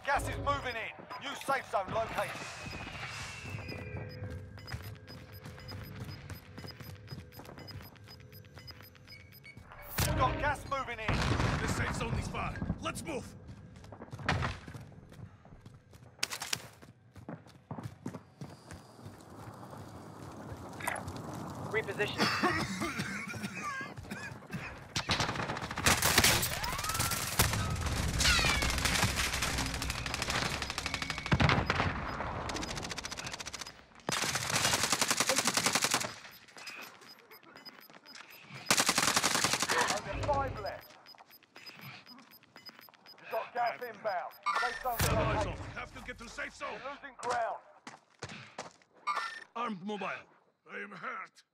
Gas is moving in. New safe zone located. We've got gas moving in. The safe zone is far. Let's move. Reposition. Only 5 left. We've got gas inbound. Safe zone located. Have to get to safe zone. We're losing ground. Armed mobile. I am hurt.